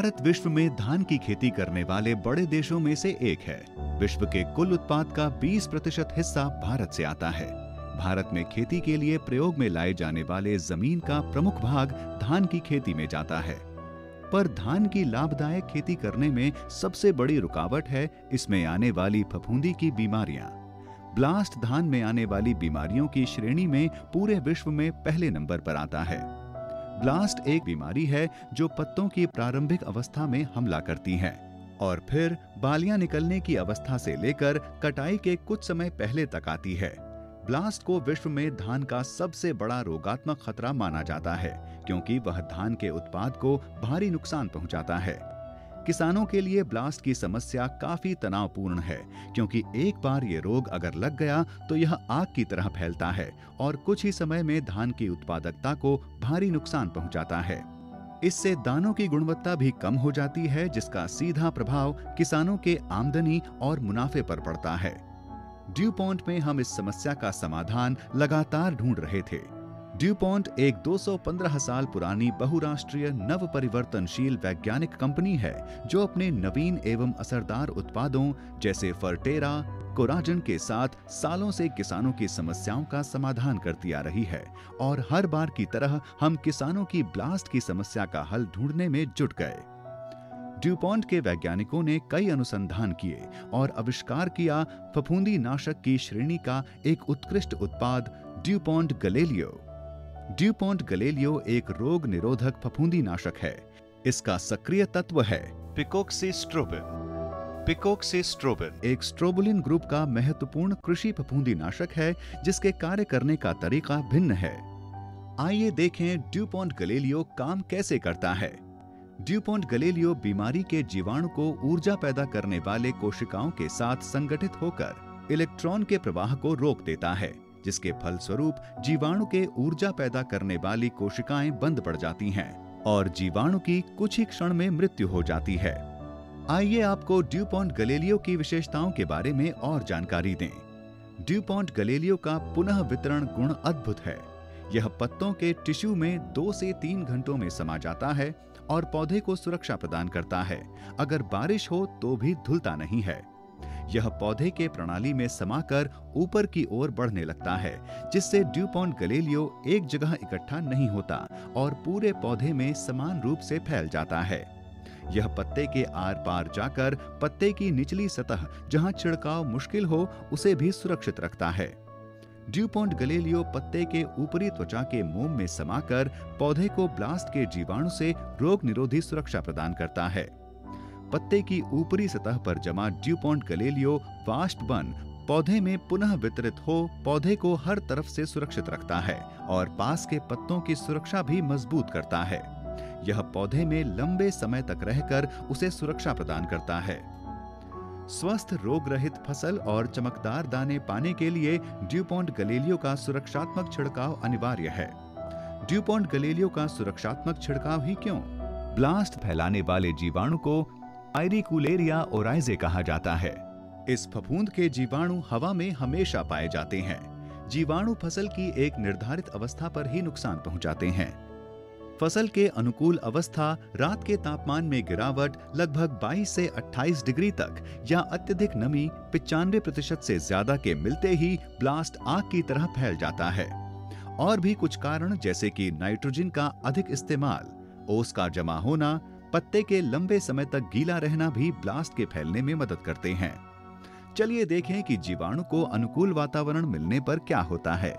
भारत विश्व में धान की खेती करने वाले बड़े देशों में से एक है। विश्व के कुल उत्पाद का 20% हिस्सा भारत से आता है। भारत में खेती के लिए प्रयोग में लाए जाने वाले जमीन का प्रमुख भाग धान की खेती में जाता है। पर धान की लाभदायक खेती करने में सबसे बड़ी रुकावट है इसमें आने वाली फफूंदी की बीमारियां। ब्लास्ट धान में आने वाली बीमारियों की श्रेणी में पूरे विश्व में पहले नंबर पर आता है। ब्लास्ट एक बीमारी है जो पत्तों की प्रारंभिक अवस्था में हमला करती है और फिर बालियां निकलने की अवस्था से लेकर कटाई के कुछ समय पहले तक आती है। ब्लास्ट को विश्व में धान का सबसे बड़ा रोगात्मक खतरा माना जाता है क्योंकि वह धान के उत्पाद को भारी नुकसान पहुंचाता है। किसानों के लिए ब्लास्ट की समस्या काफी तनावपूर्ण है क्योंकि एक बार ये रोग अगर लग गया तो यह आग की तरह फैलता है और कुछ ही समय में धान की उत्पादकता को भारी नुकसान पहुंचाता है। इससे दानों की गुणवत्ता भी कम हो जाती है जिसका सीधा प्रभाव किसानों के आमदनी और मुनाफे पर पड़ता है। ड्यूपॉन्ट में हम इस समस्या का समाधान लगातार ढूंढ रहे थे। ड्यूपॉन्ट एक 215 साल पुरानी बहुराष्ट्रीय नव परिवर्तनशील वैज्ञानिक कंपनी है जो अपने नवीन एवं असरदार उत्पादों जैसे फर्टेरा, कोराजन के साथ सालों से किसानों की समस्याओं का समाधान करती आ रही है और हर बार की तरह हम किसानों की ब्लास्ट की समस्या का हल ढूंढने में जुट गए। ड्यूपॉन्ट के वैज्ञानिकों ने कई अनुसंधान किए और आविष्कार किया फफूंदी नाशक की श्रेणी का एक उत्कृष्ट उत्पाद ड्यूपॉन्ट गलेलियो। ड्यूपॉन्ट गलेलियो एक रोग निरोधक फफूंदी नाशक है। इसका सक्रिय तत्व है पिकोक्सीस्ट्रोबिन। पिकोक्सीस्ट्रोबिन एक स्ट्रोबुलिन ग्रुप का महत्वपूर्ण कृषि फफूंदी नाशक है जिसके कार्य करने का तरीका भिन्न है। आइए देखें ड्यूपॉन्ट गलेलियो काम कैसे करता है। ड्यूपॉन्ट गलेलियो बीमारी के जीवाणु को ऊर्जा पैदा करने वाले कोशिकाओं के साथ संगठित होकर इलेक्ट्रॉन के प्रवाह को रोक देता है जिसके फलस्वरूप जीवाणु के ऊर्जा पैदा करने वाली कोशिकाएं बंद पड़ जाती हैं और जीवाणु की कुछ ही क्षण में मृत्यु हो जाती है। आइए आपको ड्यूपॉन्ट गलेलियो की विशेषताओं के बारे में और जानकारी दें। ड्यूपॉन्ट गलेलियो का पुनः वितरण गुण अद्भुत है। यह पत्तों के टिश्यू में 2 से 3 घंटों में समा जाता है और पौधे को सुरक्षा प्रदान करता है। अगर बारिश हो तो भी धुलता नहीं है। यह पौधे के प्रणाली में समाकर ऊपर की ओर बढ़ने लगता है जिससे ड्यूपॉन्ट गलेलियो एक जगह इकट्ठा नहीं होता और पूरे पौधे में समान रूप से फैल जाता है। यह पत्ते के आर पार जाकर पत्ते की निचली सतह जहां छिड़काव मुश्किल हो उसे भी सुरक्षित रखता है। ड्यूपॉन्ट गलेलियो पत्ते के ऊपरी त्वचा के मोम में समाकर पौधे को ब्लास्ट के जीवाणु से रोग निरोधी सुरक्षा प्रदान करता है। पत्ते की ऊपरी सतह पर जमा ड्यूपॉन्ट गलेलियो वाष्प बन पौधे में पुनः वितरित हो पौधे को हर तरफ से सुरक्षित रखता है और पास के पत्तों की सुरक्षा भी मजबूत करता है। यह पौधे में लंबे समय तक रहकर उसे सुरक्षा प्रदान करता है। स्वस्थ रोग रहित फसल और चमकदार दाने पाने के लिए ड्यूपॉन्ट गलेलियो का सुरक्षात्मक छिड़काव अनिवार्य है। ड्यूपॉन्ट गलेलियो का सुरक्षात्मक छिड़काव ही क्यों? ब्लास्ट फैलाने वाले जीवाणु को आइरिकुलेरिया ओराइजे कहा जाता है। इस फफूंद के जीवाणु हवा में हमेशा पाए जाते हैं। जीवाणु फसल की एक निर्धारित अवस्था पर ही नुकसान पहुंचाते हैं। फसल के अनुकूल अवस्था रात के तापमान में गिरावट लगभग 22 से 28 डिग्री तक या अत्यधिक नमी 95% से ज्यादा के मिलते ही ब्लास्ट आग की तरह फैल जाता है। और भी कुछ कारण जैसे कि नाइट्रोजन का अधिक इस्तेमाल, ओस का जमा होना, पत्ते के लंबे समय तक गीला रहना भी ब्लास्ट के फैलने में मदद करते हैं। चलिए देखें कि जीवाणु को अनुकूल वातावरण मिलने पर क्या होता है।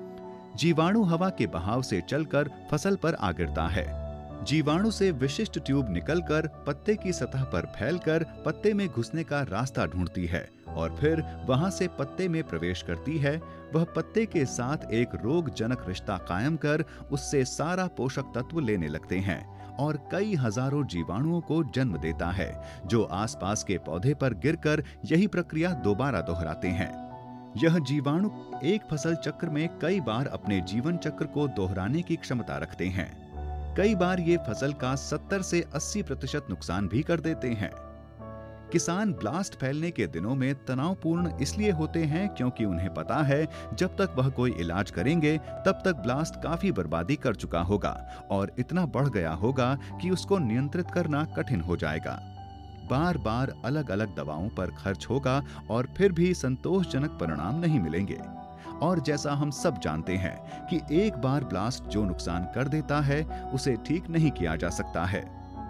जीवाणु हवा के बहाव से चलकर फसल पर आ गिरता है। जीवाणु से विशिष्ट ट्यूब निकलकर पत्ते की सतह पर फैलकर पत्ते में घुसने का रास्ता ढूंढती है और फिर वहां से पत्ते में प्रवेश करती है। वह पत्ते के साथ एक रोगजनक रिश्ता कायम कर उससे सारा पोषक तत्व लेने लगते हैं और कई हजारों जीवाणुओं को जन्म देता है जो आसपास के पौधे पर गिरकर यही प्रक्रिया दोबारा दोहराते हैं। यह जीवाणु एक फसल चक्र में कई बार अपने जीवन चक्र को दोहराने की क्षमता रखते हैं। कई बार ये फसल का 70 से 80% नुकसान भी कर देते हैं। किसान ब्लास्ट फैलने के दिनों में तनावपूर्ण इसलिए होते हैं क्योंकि उन्हें पता है जब तक वह कोई इलाज करेंगे तब तक ब्लास्ट काफी बर्बादी कर चुका होगा और इतना बढ़ गया होगा कि उसको नियंत्रित करना कठिन हो जाएगा। बार बार अलग अलग दवाओं पर खर्च होगा और फिर भी संतोषजनक परिणाम नहीं मिलेंगे। और जैसा हम सब जानते हैं कि एक बार ब्लास्ट जो नुकसान कर देता है उसे ठीक नहीं किया जा सकता है।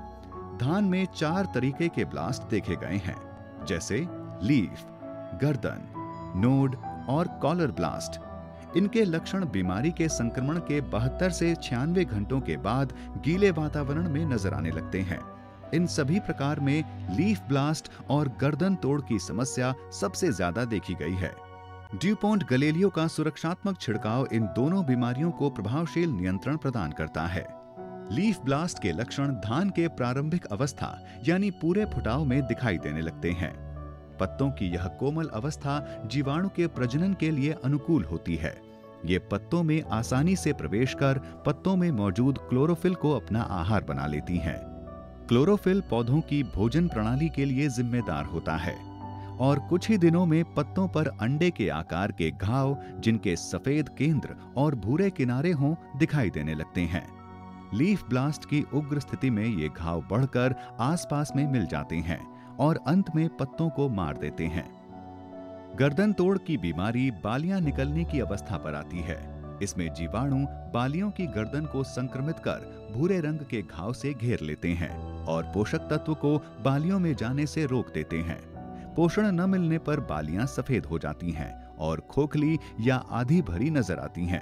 धान में 4 तरीके के ब्लास्ट देखे गए हैं, जैसे लीफ, गर्दन, नोड और कॉलर ब्लास्ट। इनके लक्षण बीमारी के संक्रमण के 72 से 96 घंटों के बाद गीले वातावरण में नजर आने लगते हैं। इन सभी प्रकार में लीफ ब्लास्ट और गर्दन तोड़ की समस्या सबसे ज्यादा देखी गई है। ड्यूपॉन्ट गलेलियो का सुरक्षात्मक छिड़काव इन दोनों बीमारियों को प्रभावशील नियंत्रण प्रदान करता है। लीफ ब्लास्ट के लक्षण धान के प्रारंभिक अवस्था यानी पूरे फुटाव में दिखाई देने लगते हैं। पत्तों की यह कोमल अवस्था जीवाणु के प्रजनन के लिए अनुकूल होती है। ये पत्तों में आसानी से प्रवेश कर पत्तों में मौजूद क्लोरोफिल को अपना आहार बना लेती हैं। क्लोरोफिल पौधों की भोजन प्रणाली के लिए जिम्मेदार होता है और कुछ ही दिनों में पत्तों पर अंडे के आकार के घाव, जिनके सफेद केंद्र और भूरे किनारे हों, दिखाई देने लगते हैं। लीफ ब्लास्ट की उग्र स्थिति में ये घाव बढ़कर आसपास में मिल जाते हैं और अंत में पत्तों को मार देते हैं। गर्दन तोड़ की बीमारी बालियां निकलने की अवस्था पर आती है। इसमें जीवाणु बालियों की गर्दन को संक्रमित कर भूरे रंग के घाव से घेर लेते हैं और पोषक तत्व को बालियों में जाने से रोक देते हैं। पोषण न मिलने पर बालियां सफेद हो जाती हैं और खोखली या आधी भरी नजर आती हैं।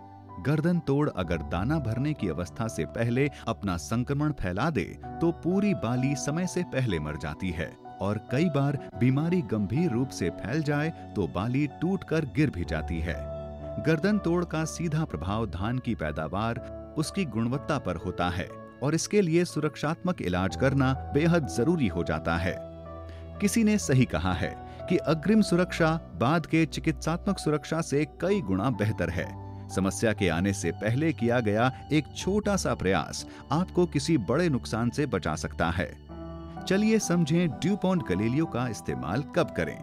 गर्दन तोड़ अगर दाना भरने की अवस्था से पहले अपना संक्रमण फैला दे तो पूरी बाली समय से पहले मर जाती है और कई बार बीमारी गंभीर रूप से फैल जाए तो बाली टूटकर गिर भी जाती है। गर्दन तोड़ का सीधा प्रभाव धान की पैदावार, उसकी गुणवत्ता पर होता है और इसके लिए सुरक्षात्मक इलाज करना बेहद जरूरी हो जाता है। किसी ने सही कहा है कि अग्रिम सुरक्षा बाद के चिकित्सात्मक सुरक्षा से कई गुना बेहतर है। समस्या के आने से पहले किया गया एक छोटा सा प्रयास आपको किसी बड़े नुकसान से बचा सकता है। चलिए समझें ड्यूपॉन्ट गलेलियो का इस्तेमाल कब करें।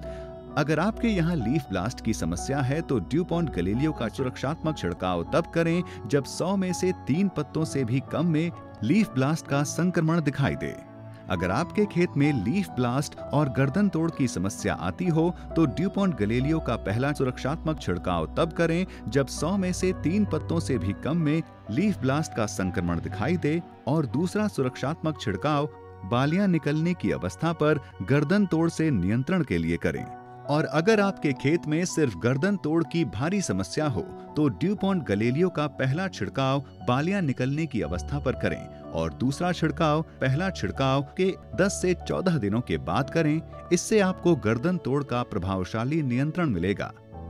अगर आपके यहाँ लीफ ब्लास्ट की समस्या है तो ड्यूपॉन्ट गलेलियो का सुरक्षात्मक छिड़काव तब करें जब 100 में से 3 पत्तों से भी कम में लीफ ब्लास्ट का संक्रमण दिखाई दे। अगर आपके खेत में लीफ ब्लास्ट और गर्दन तोड़ की समस्या आती हो तो ड्यूपॉन्ट गलेलियो का पहला सुरक्षात्मक छिड़काव तब करें जब 100 में से 3 पत्तों से भी कम में लीफ ब्लास्ट का संक्रमण दिखाई दे और दूसरा सुरक्षात्मक छिड़काव बालियां निकलने की अवस्था पर गर्दन तोड़ से नियंत्रण के लिए करें। और अगर आपके खेत में सिर्फ गर्दन तोड़ की भारी समस्या हो तो ड्यूपॉन्ट गलेलियो का पहला छिड़काव बालियां निकलने की अवस्था पर करें और दूसरा छिड़काव पहला छिड़काव के 10 से 14 दिनों के बाद करें। इससे आपको गर्दन तोड़ का प्रभावशाली नियंत्रण मिलेगा।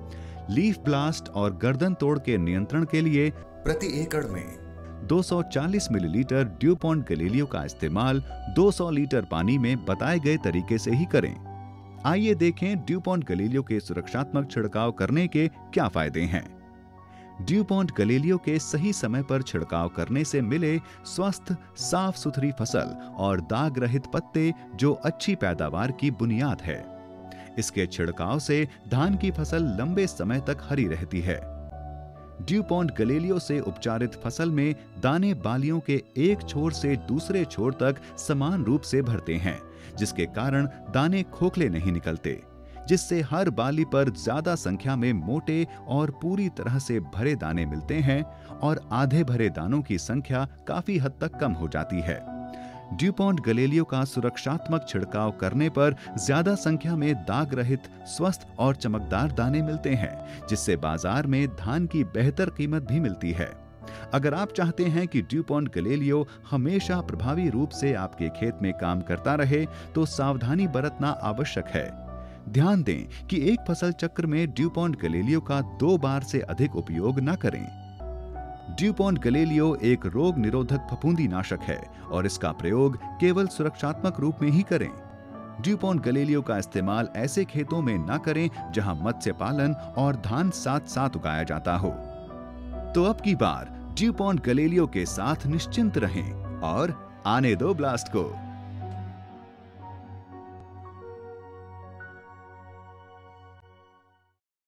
लीफ ब्लास्ट और गर्दन तोड़ के नियंत्रण के लिए प्रति एकड़ में 240 मिलीलीटर ड्यूपॉन्ट गलेलियो का इस्तेमाल 200 लीटर पानी में बताए गए तरीके से ही करें। आइए देखें ड्यूपॉन्ट गलेलियो के सुरक्षात्मक छिड़काव करने के क्या फायदे हैं। ड्यूपॉन्ट गलेलियो के सही समय पर छिड़काव करने से मिले स्वस्थ, साफ सुथरी फसल और दाग रहित पत्ते जो अच्छी पैदावार की बुनियाद है। इसके छिड़काव से धान की फसल लंबे समय तक हरी रहती है। ड्यूपॉन्ट गलेलियो से उपचारित फसल में दाने बालियों के एक छोर से दूसरे छोर तक समान रूप से भरते हैं, जिसके कारण दाने खोखले नहीं निकलते, जिससे हर बाली पर ज्यादा संख्या में मोटे और पूरी तरह से भरे दाने मिलते हैं और आधे भरे दानों की संख्या काफी हद तक कम हो जाती है। ड्यूपॉन्ट गलेलियो का सुरक्षात्मक छिड़काव करने पर ज्यादा संख्या में दाग रहित, स्वस्थ और चमकदार दाने मिलते हैं, जिससे बाजार में धान की बेहतर कीमत भी मिलती है। अगर आप चाहते हैं कि ड्यूपॉन्ट गलेलियो हमेशा प्रभावी रूप से आपके खेत में काम करता रहे तो सावधानी बरतना आवश्यक है। ध्यान दें कि एक फसल चक्र में ड्यूपॉन्ट गलेलियो का 2 बार से अधिक उपयोग न करें। ड्यूपॉन्ट गलेलियो एक रोग निरोधक फफूंदी नाशक है और इसका प्रयोग केवल सुरक्षात्मक रूप में ही करें। ड्यूपॉन्ट गलेलियो का इस्तेमाल ऐसे खेतों में न करें जहां मत्स्य पालन और धान साथ साथ उगाया जाता हो। तो अब की बार ड्यूपॉन्ट गलेलियो के साथ निश्चिंत रहें और आने दो ब्लास्ट को।